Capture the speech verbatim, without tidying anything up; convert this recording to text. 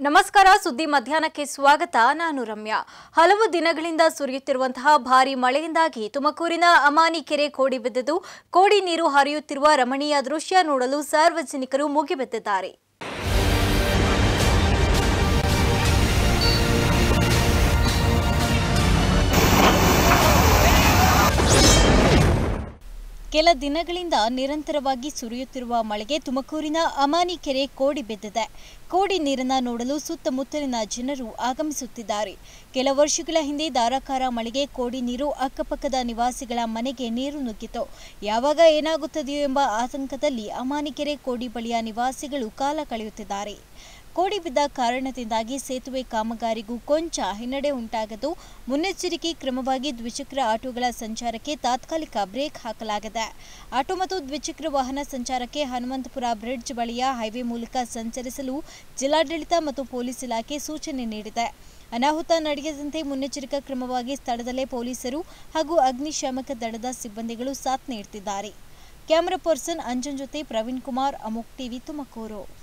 ನಮಸ್ಕಾರ ಸುದ್ದಿ ಮಧ್ಯಾಹ್ನಕ್ಕೆ ಸ್ವಾಗತ ನಾನು ರಮ್ಯಾ ಹಲವು ದಿನಗಳಿಂದ ಸುರಿಯುತ್ತಿರುವಂತಹ ಭಾರಿ ಮಳೆಯಿಂದಾಗಿ ತುಮಕೂರಿನ ಅಮಾನಿ ಕೆರೆ ಕೋಡಿ ಬಿದ್ದಿದ್ದು ಕೋಡಿ ನೀರು ಹರಿಯುತ್ತಿರುವ ರಮಣೀಯ ದೃಶ್ಯ ನೋಡಲು ಸಾರ್ವಜನಿಕರು ಮುಗಿಬಿದ್ದಿದ್ದಾರೆ ಕೆಲ ದಿನಗಳಿಂದ ನಿರಂತರವಾಗಿ ಸುರಿಯುತ್ತಿರುವ ಮಳೆಗೆ ತುಮಕೂರಿನ ಅಮಾನಿ ಕೆರೆ ಕೋಡಿ ಬಿದ್ದಿದೆ ಕೋಡಿ ನೀರನ್ನು ನೋಡಲು ಸುತ್ತಮುತ್ತಲಿನ ಜನರು ಆಗಮಿಸುತ್ತಿದ್ದಾರೆ ಕೆಲ ವರ್ಷಗಳ ಹಿಂದೆ ಧಾರಾಕಾರ ಮಳೆಗೆ ಕೋಡಿ ನೀರು ಅಕ್ಕಪಕ್ಕದ ನಿವಾಸಿಗಳ ಮನೆಗೆ ನೀರು ನುಗ್ಗಿತು ಯಾವಾಗ ಏನಾಗುತ್ತದೆಯೋ ಎಂಬ ಆತಂಕದಲ್ಲಿ ಅಮಾನಿ ಕೆರೆ ಕೋಡಿ ಬಳಿಯ ನಿವಾಸಿಗಳು ಕಾಲ ಕಳೆಯುತ್ತಿದ್ದಾರೆ ಕೋಡಿ ಬಿದ್ದ ಕಾರಣದಿಂದಾಗಿ ಸೇತುವೆ ಕಾಮಗಾರಿಗೂ ಕೊಂಚ ಹಿನ್ನಡೆ ಉಂಟಾಗದು ಮುನ್ನೆಚ್ಚರಿಕೆ ಕ್ರಮವಾಗಿ ದ್ವಿಚಕ್ರ ಆಟೋಗಳ ಸಂಚಾರಕ್ಕೆ ತಾತ್ಕಾಲಿಕ ಬ್ರೇಕ್ ಹಾಕಲಾಗಿದೆ ಆಟೋ ಮತ್ತು ದ್ವಿಚಕ್ರ ವಾಹನ ಸಂಚಾರಕ್ಕೆ ಹನುಮಂತಪುರ ಬ್ರಿಡ್ಜ್ ಬಳಿಯ ಹೈವೇ ಮೂಲಕ ಸಂಚರಿಸಲು ಜಿಲ್ಲಾಡಳಿತ ಮತ್ತು ಪೊಲೀಸ್ ಇಲಾಖೆ ಸೂಚನೆ ನೀಡಿದೆ ಅನಾಹುತ ನಡೆಯದಂತೆ ಮುನ್ನೆಚ್ಚರಿಕಾ ಕ್ರಮವಾಗಿ ಸ್ಥಳದಲ್ಲೇ ಪೊಲೀಸರು ಹಾಗೂ ಅಗ್ನಿಶಾಮಕ ದಳದ ಸಿಬ್ಬಂದಿಗಳು ಸಾಥ್ ನೀಡುತ್ತಿದ್ದಾರೆ ಕ್ಯಾಮರಾ ಪರ್ಸನ್ ಅಂಜನ್ ಜೊತೆ ಪ್ರವೀಣ್ ಕುಮಾರ್ ಅಮೋಕ್ ಟಿವಿ ತುಮಕೂರು।